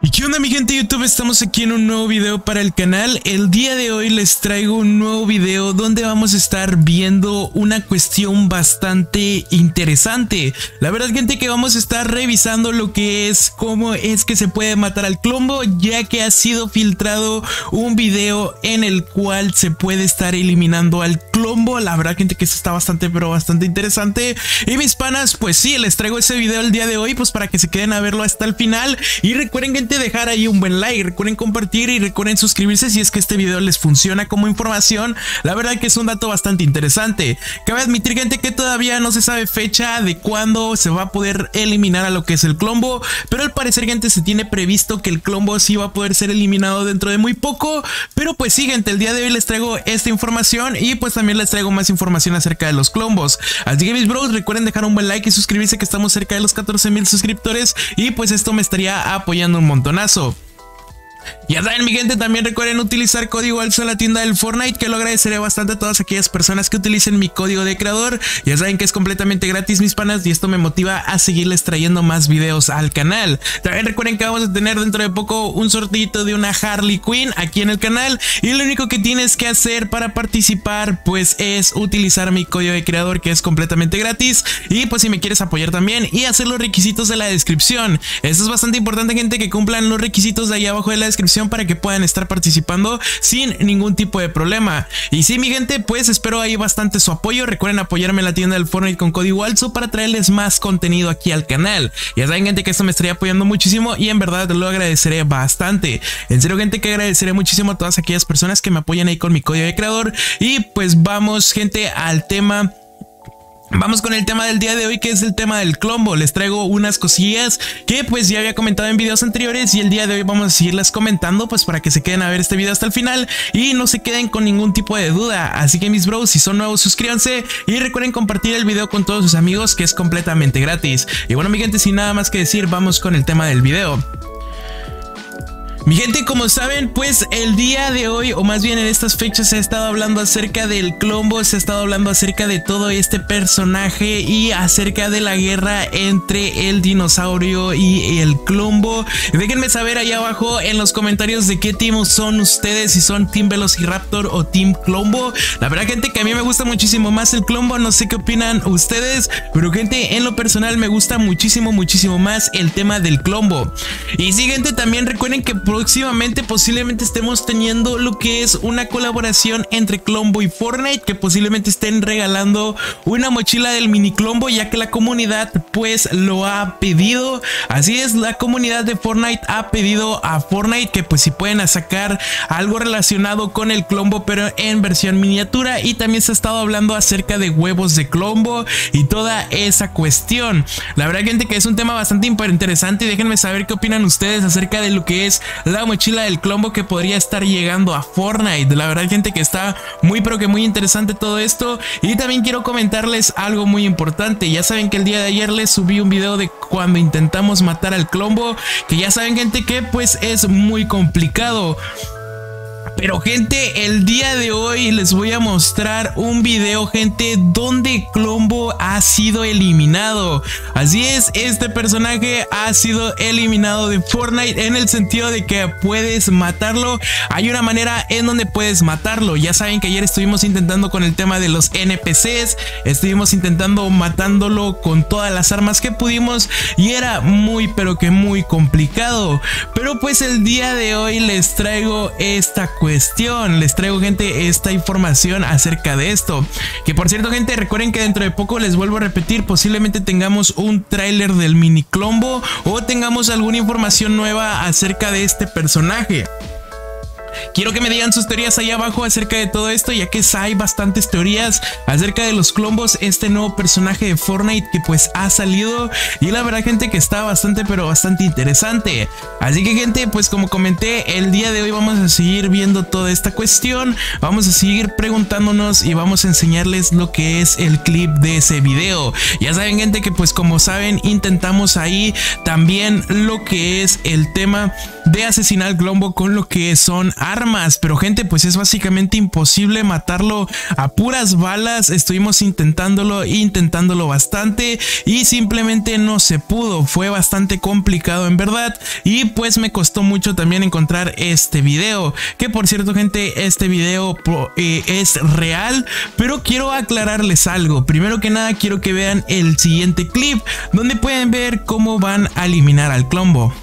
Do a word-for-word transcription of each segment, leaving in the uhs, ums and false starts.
¿Y qué onda, mi gente de YouTube? Estamos aquí en un nuevo video para el canal. El día de hoy les traigo un nuevo video donde vamos a estar viendo una cuestión bastante interesante. La verdad, gente, que vamos a estar revisando lo que es cómo es que se puede matar al Klombo, ya que ha sido filtrado un video en el cual se puede estar eliminando al Klombo. La verdad, gente, que esto está bastante pero bastante interesante. Y mis panas, pues sí, les traigo ese video el día de hoy pues para que se queden a verlo hasta el final. Y recuerden, gente, dejar ahí un buen like, recuerden compartir y recuerden suscribirse si es que este video les funciona como información. La verdad que es un dato bastante interesante. Cabe admitir, gente, que todavía no se sabe fecha de cuándo se va a poder eliminar a lo que es el Klombo, pero al parecer, gente, se tiene previsto que el Klombo sí va a poder ser eliminado dentro de muy poco. Pero pues sí, gente, el día de hoy les traigo esta información y pues también les traigo más información acerca de los Klombos. Así que, mis bros, recuerden dejar un buen like y suscribirse, que estamos cerca de los catorce mil suscriptores y pues esto me estaría apoyando un montonazo. Ya saben, mi gente, también recuerden utilizar código ALSO en la tienda del Fortnite, que lo agradeceré bastante a todas aquellas personas que utilicen mi código de creador. Ya saben que es completamente gratis, mis panas, y esto me motiva a seguirles trayendo más videos al canal. También recuerden que vamos a tener dentro de poco un sorteito de una Harley Quinn aquí en el canal, y lo único que tienes que hacer para participar pues es utilizar mi código de creador, que es completamente gratis. Y pues si me quieres apoyar también y hacer los requisitos de la descripción, esto es bastante importante, gente, que cumplan los requisitos de ahí abajo de la descripción para que puedan estar participando sin ningún tipo de problema. Y sí, mi gente, pues espero ahí bastante su apoyo. Recuerden apoyarme en la tienda del Fortnite con código ALSO para traerles más contenido aquí al canal. Ya saben, gente, que esto me estaría apoyando muchísimo y en verdad lo agradeceré bastante. En serio, gente, que agradeceré muchísimo a todas aquellas personas que me apoyan ahí con mi código de creador. Y pues vamos, gente, al tema. Vamos con el tema del día de hoy, que es el tema del Klombo. Les traigo unas cosillas que pues ya había comentado en videos anteriores, y el día de hoy vamos a seguirlas comentando pues para que se queden a ver este video hasta el final y no se queden con ningún tipo de duda. Así que, mis bros, si son nuevos, suscríbanse y recuerden compartir el video con todos sus amigos, que es completamente gratis. Y bueno, mi gente, sin nada más que decir, vamos con el tema del video. Mi gente, como saben, pues el día de hoy, o más bien en estas fechas, se ha estado hablando acerca del Klombo, se ha estado hablando acerca de todo este personaje y acerca de la guerra entre el dinosaurio y el Klombo. Déjenme saber ahí abajo en los comentarios de qué team son ustedes, si son Team Velociraptor o Team Klombo. La verdad, gente, que a mí me gusta muchísimo más el Klombo, no sé qué opinan ustedes, pero, gente, en lo personal me gusta muchísimo, muchísimo más el tema del Klombo. Y sí, gente, también recuerden que próximamente posiblemente estemos teniendo lo que es una colaboración entre Klombo y Fortnite, que posiblemente estén regalando una mochila del mini Klombo, ya que la comunidad pues lo ha pedido. Así es, la comunidad de Fortnite ha pedido a Fortnite que pues si pueden sacar algo relacionado con el Klombo, pero en versión miniatura. Y también se ha estado hablando acerca de huevos de Klombo y toda esa cuestión. La verdad, gente, que es un tema bastante interesante y déjenme saber qué opinan ustedes acerca de lo que es la mochila del Klombo que podría estar llegando a Fortnite. La verdad, gente, que está muy pero que muy interesante todo esto. Y también quiero comentarles algo muy importante. Ya saben que el día de ayer les subí un video de cuando intentamos matar al Klombo, que ya saben, gente, que pues es muy complicado. Pero, gente, el día de hoy les voy a mostrar un video, gente, donde Klombo ha sido eliminado. Así es, este personaje ha sido eliminado de Fortnite, en el sentido de que puedes matarlo. Hay una manera en donde puedes matarlo. Ya saben que ayer estuvimos intentando con el tema de los N P Cs, estuvimos intentando matándolo con todas las armas que pudimos y era muy pero que muy complicado. Pero pues el día de hoy les traigo esta cuestión, les traigo, gente, esta información acerca de esto, que por cierto, gente, recuerden que dentro de poco, les vuelvo a repetir, posiblemente tengamos un tráiler del mini Klombo o tengamos alguna información nueva acerca de este personaje. Quiero que me digan sus teorías ahí abajo acerca de todo esto, ya que hay bastantes teorías acerca de los Klombos, este nuevo personaje de Fortnite que pues ha salido, y la verdad, gente, que está bastante pero bastante interesante. Así que, gente, pues como comenté, el día de hoy vamos a seguir viendo toda esta cuestión, vamos a seguir preguntándonos y vamos a enseñarles lo que es el clip de ese video. Ya saben, gente, que pues como saben intentamos ahí también lo que es el tema de asesinar al Klombo con lo que son armas. Pero gente, pues es básicamente imposible matarlo a puras balas. Estuvimos intentándolo, intentándolo bastante y simplemente no se pudo. Fue bastante complicado en verdad, y pues me costó mucho también encontrar este video, que por cierto gente, este video eh, es real, pero quiero aclararles algo. Primero que nada quiero que vean el siguiente clip donde pueden ver cómo van a eliminar al Klombo.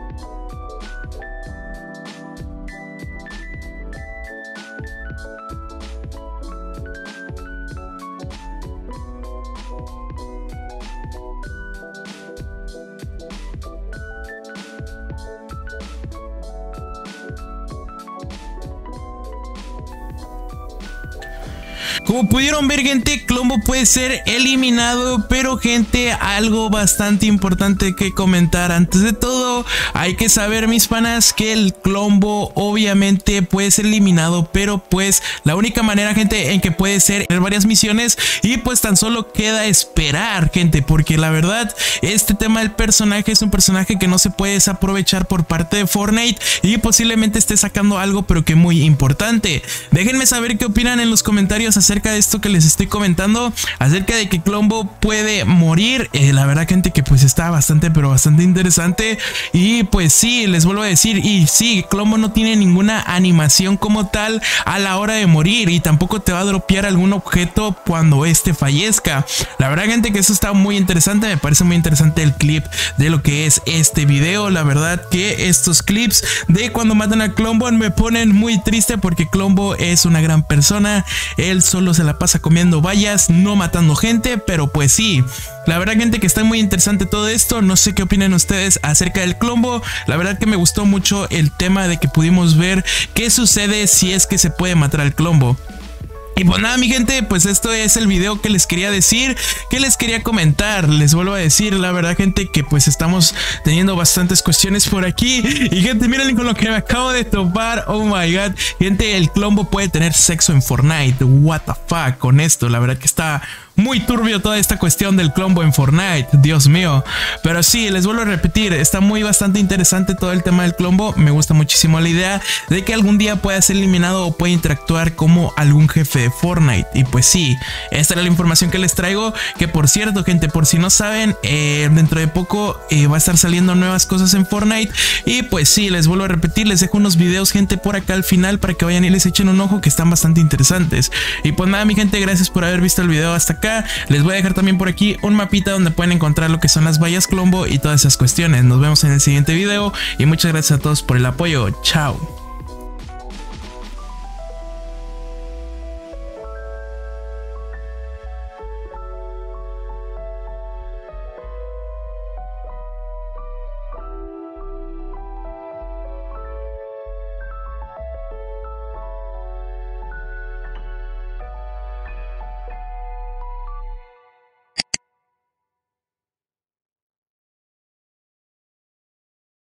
Como pudieron ver gente, Klombo puede ser eliminado, pero gente, algo bastante importante que comentar. Antes de todo, hay que saber, mis panas, que el Klombo obviamente puede ser eliminado, pero pues la única manera, gente, en que puede ser en varias misiones, y pues tan solo queda esperar, gente, porque la verdad, este tema del personaje es un personaje que no se puede desaprovechar por parte de Fortnite, y posiblemente esté sacando algo, pero que muy importante. Déjenme saber qué opinan en los comentarios acerca de esto que les estoy comentando, acerca de que Klombo puede morir. Eh, la verdad, gente, que pues está bastante pero bastante interesante. Y pues sí, les vuelvo a decir, y sí, Klombo no tiene ninguna animación como tal a la hora de morir, y tampoco te va a dropear algún objeto cuando este fallezca. La verdad, gente, que eso está muy interesante. Me parece muy interesante el clip de lo que es este video. La verdad que estos clips de cuando matan a Klombo me ponen muy triste, porque Klombo es una gran persona. Él solo se la pasa comiendo bayas, no matando gente, pero pues sí, la verdad, gente, que está muy interesante todo esto. No sé qué opinan ustedes acerca del Klombo. La verdad que me gustó mucho el tema de que pudimos ver qué sucede si es que se puede matar al Klombo. Y pues nada, mi gente, pues esto es el video que les quería decir, que les quería comentar. Les vuelvo a decir, la verdad, gente, que pues estamos teniendo bastantes cuestiones por aquí. Y gente, miren con lo que me acabo de topar. Oh my god, gente, el Klombo puede tener sexo en Fortnite. What the fuck con esto. La verdad que está muy turbio toda esta cuestión del Klombo en Fortnite, Dios mío. Pero sí, les vuelvo a repetir, está muy bastante interesante todo el tema del Klombo. Me gusta muchísimo la idea de que algún día pueda ser eliminado o pueda interactuar como algún jefe de Fortnite. Y pues sí, esta era la información que les traigo. Que por cierto, gente, por si no saben, eh, dentro de poco eh, va a estar saliendo nuevas cosas en Fortnite. Y pues sí, les vuelvo a repetir, les dejo unos videos, gente, por acá al final, para que vayan y les echen un ojo, que están bastante interesantes. Y pues nada, mi gente, gracias por haber visto el video hasta acá. Les voy a dejar también por aquí un mapita donde pueden encontrar lo que son las vallas Klombo y todas esas cuestiones. Nos vemos en el siguiente video y muchas gracias a todos por el apoyo. Chao.